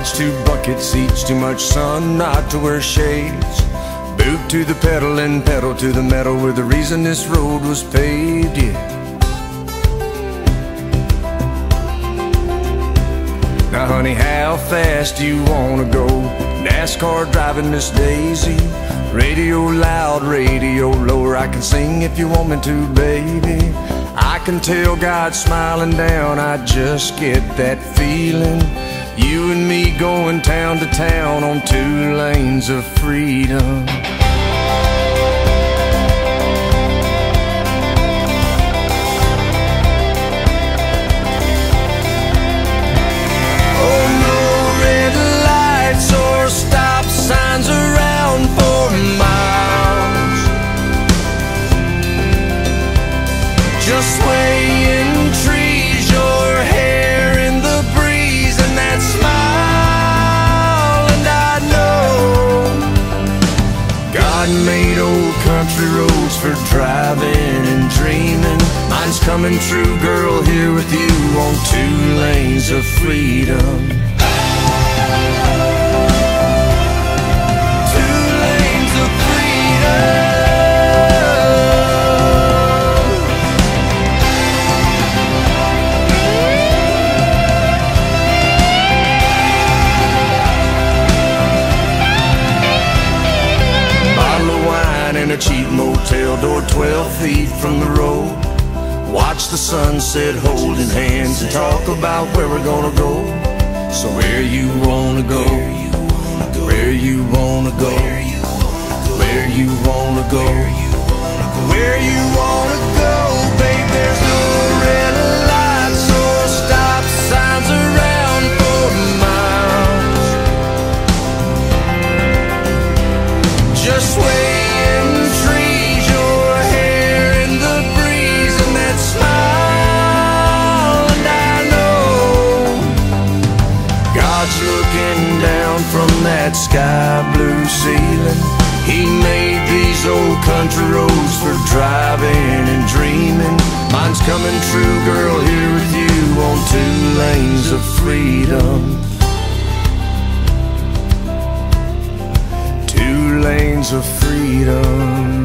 Dodge 2 bucket seats, too much sun not to wear shades. Boot to the pedal and pedal to the metal, we're the reason this road was paved, yeah. Now honey, how fast do you wanna go? NASCAR driving Miss Daisy. Radio loud, radio lower, I can sing if you want me to, baby. I can tell God's smiling down, I just get that feeling. You and me going town to town on 2 lanes of freedom. Oh, no red lights or stop signs around for miles. Just swaying trees, your hair in the breeze, and that smile. And I know God made old country roads for driving and dreaming. Mine's coming true, girl, here with you on 2 lanes of freedom. A cheap motel door 12 feet from the road. Watch the sunset holding hands and talk about where we're gonna go. So where you wanna go? Where you wanna go? Where you wanna go? Where you wanna go, babe? There's no red lights or stop signs around for miles. Just wait. Looking down from that sky blue ceiling, He made these old country roads for driving and dreaming. Mine's coming true, girl, here with you on 2 lanes of freedom. 2 lanes of freedom.